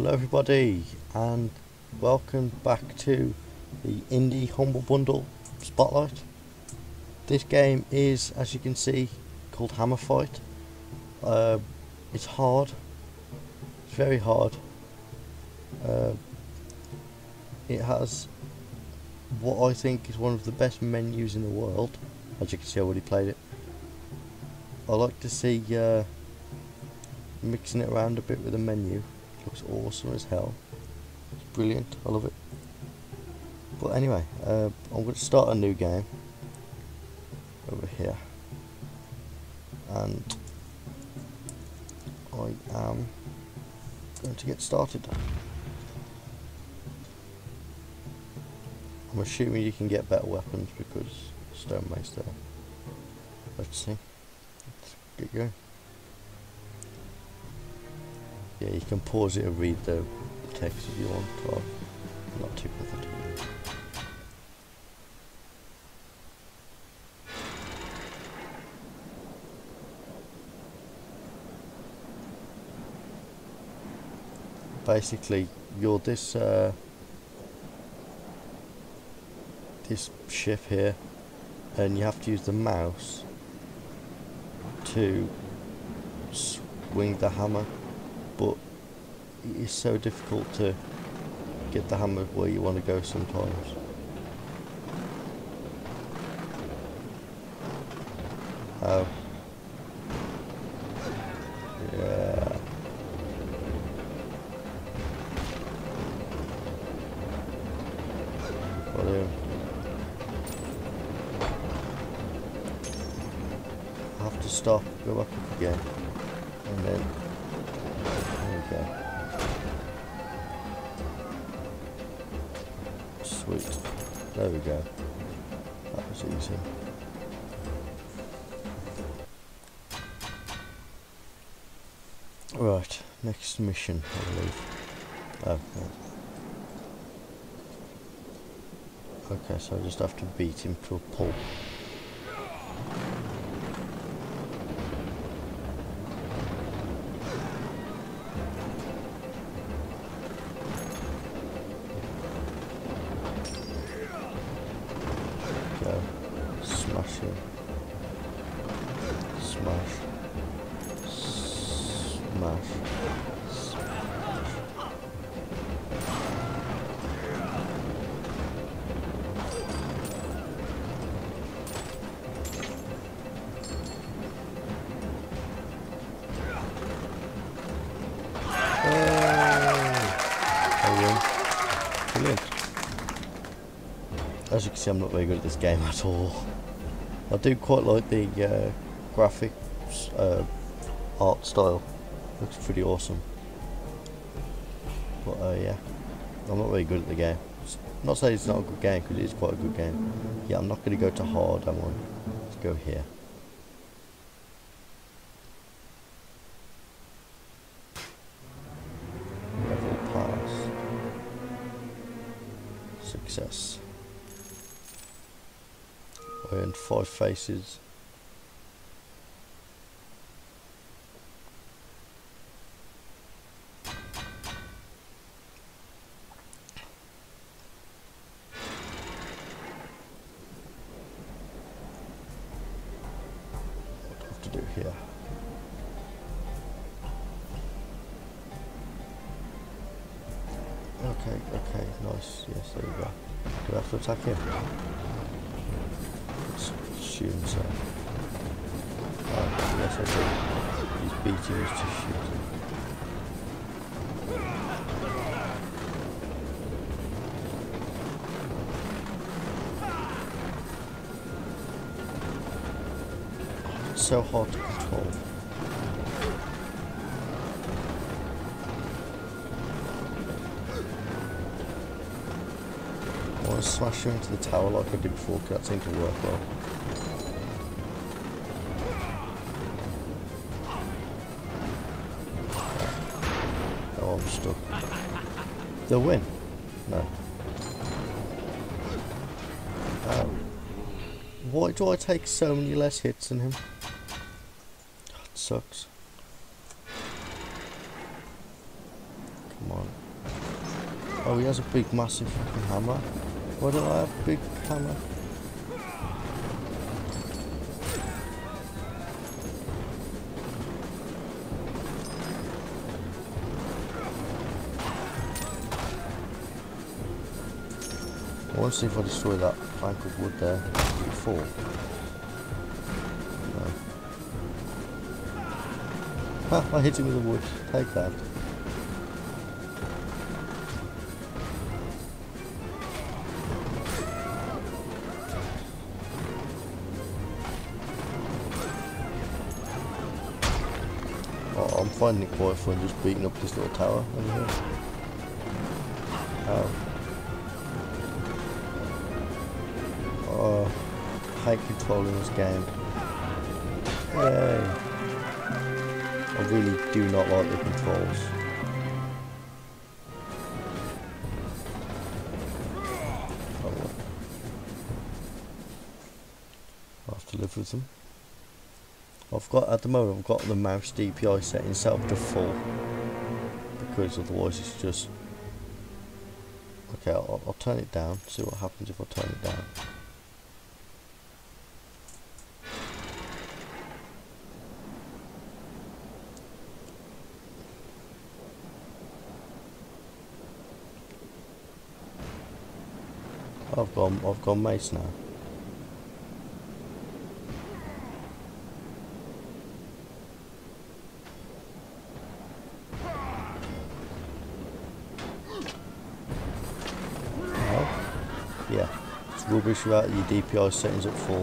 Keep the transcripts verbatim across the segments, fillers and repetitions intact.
Hello everybody and welcome back to the Indie Humble Bundle Spotlight. This game is, as you can see, called Hammerfight. Uh, it's hard, it's very hard. Uh, it has what I think is one of the best menus in the world. As you can see, I already played it. I like to see uh, mixing it around a bit with the menu. Looks awesome as hell. It's brilliant. I love it. But anyway, uh, I'm going to start a new game over here, and I am going to get started. I'm assuming you can get better weapons because stonemace there. Let's see. Let's get going. Yeah, you can pause it and read the text if you want. Or not too bothered. Basically, you're this uh, this ship here, and you have to use the mouse to swing the hammer. But it is so difficult to get the hammer where you want to go sometimes. Oh. Yeah. Got him. I have to stop, go back up again, and then okay. Sweet. There we go. That was easy. Right, next mission, I believe. Okay. Okay, so I just have to beat him to a pulp. Smash him. Smash. Smash. Smash. Oh, brilliant. As you can see, I'm not very good at this game at all. I do quite like the uh, graphics, uh, art style. Looks pretty awesome. But uh, yeah, I'm not very good at the game. It's not saying it's not a good game, because it is quite a good game. Yeah, I'm not going to go to hard, am I? Let's go here. Level pass. Success. I earned five faces. What do I have to do here? Okay, okay, nice. Yes, there we go. Do I have to attack him? Let's shoot himself. Oh, yes, I do. He's beating us to shoot him. Oh, it's so hard to control. I want to smash him into the tower like I did before, because that seemed to work well. Oh, I'm stuck. They'll win? No. Oh. Why do I take so many less hits than him? That sucks. Come on. Oh, he has a big, massive fucking hammer. Why don't I have a big hammer? I want to see if I destroy that plank of wood there. Does it fall? No. Ha! I hit him with the wood. Take that. Oh, I'm finding it quite fun just beating up this little tower over here. Ow. Oh, I hate controlling this game. Yay. I really do not like the controls. Oh well. I'll have to live with them. I've got, at the moment, I've got the mouse D P I setting set up to full. Because otherwise it's just... Okay, I'll, I'll turn it down, see what happens if I turn it down. I've gone, I've gone mace now. Oh, yeah, it's rubbish without your D P I settings at full.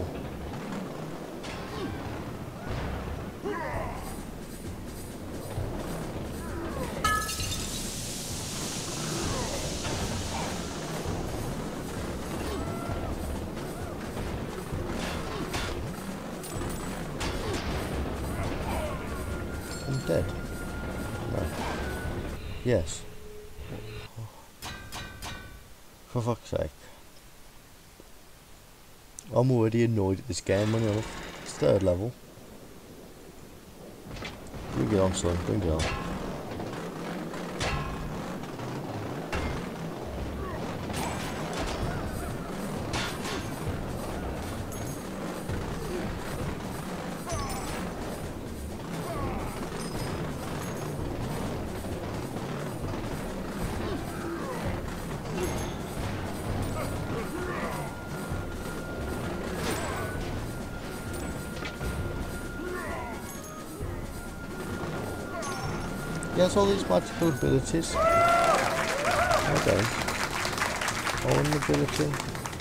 I'm dead. No. Yes. For fuck's sake. I'm already annoyed at this game enough. It's third level. Bring it on, son. Bring it on. He has all these magical abilities. I don't. I want an ability.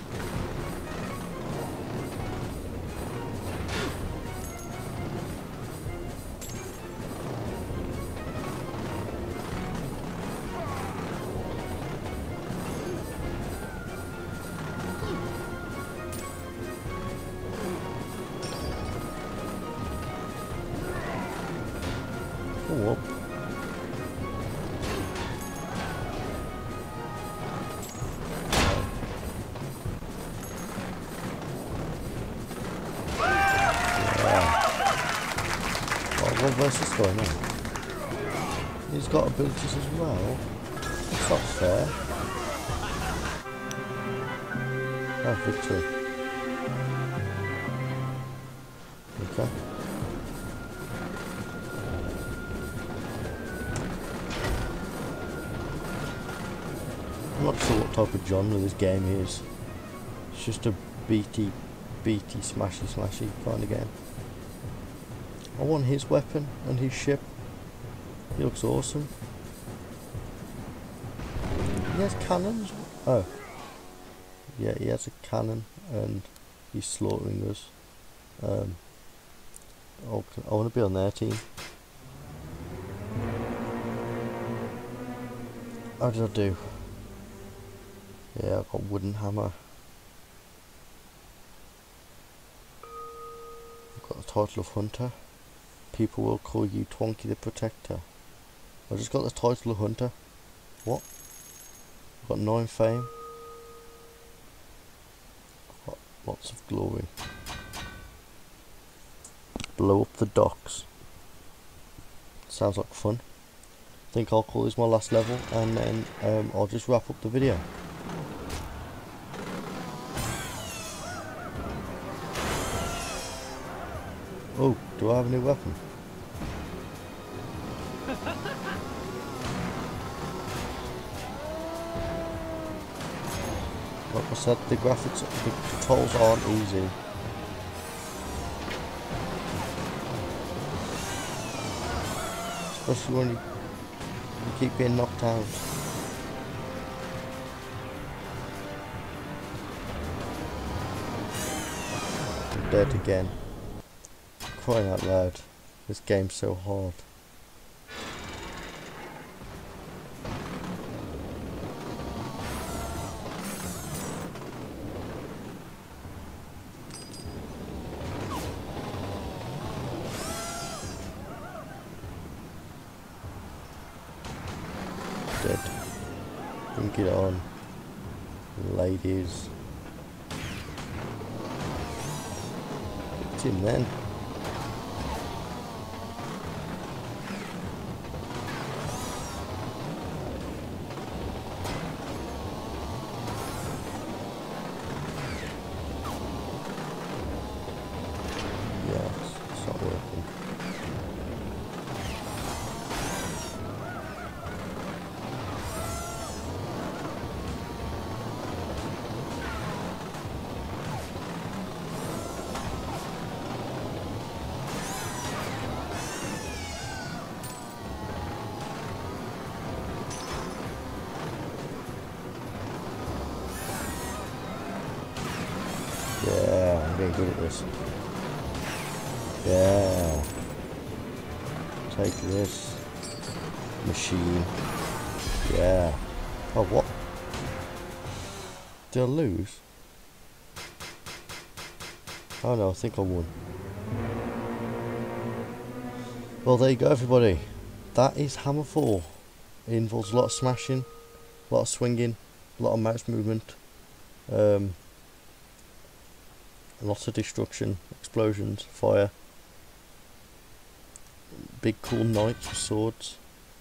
Come up. What versus going on? He's got abilities as well. That's not fair. Oh, victory. Okay. I'm not sure what type of genre this game is. It's just a beaty, beaty, smashy, smashy kind of game. I want his weapon and his ship. He looks awesome. He has cannons. Oh. Yeah, he has a cannon and he's slaughtering us. Um, okay, I want to be on their team. How did I do? Yeah, I've got wooden hammer. I've got the title of Hunter. People will call you Twonky the Protector. I just got the title of Hunter. What? I've got nine fame. I've got lots of glory. Blow up the docks. Sounds like fun. I think I'll call this my last level, and then um, I'll just wrap up the video. Oh, do I have a new weapon? Like I said, the graphics, the controls aren't easy. Especially when you, you keep getting knocked out. I'm dead again. Crying out loud. This game's so hard. Dead. Bring it on, ladies. It's him then. Yes, it's not working. Yeah, I'm getting good at this. Yeah. Take this. Machine. Yeah. Oh, what? Did I lose? Oh no, I think I won. Well, there you go, everybody. That is Hammerfall. It involves a lot of smashing, a lot of swinging, a lot of mouse movement. Um... Lots of destruction, explosions, fire, big cool knights with swords,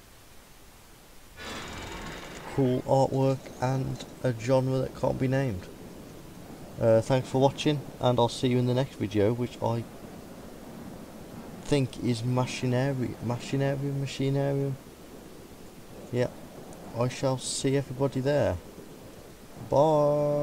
cool artwork, and a genre that can't be named. Uh, thanks for watching, and I'll see you in the next video, which I think is Machinarium, Machinarium, Machinarium. Yeah, I shall see everybody there. Bye.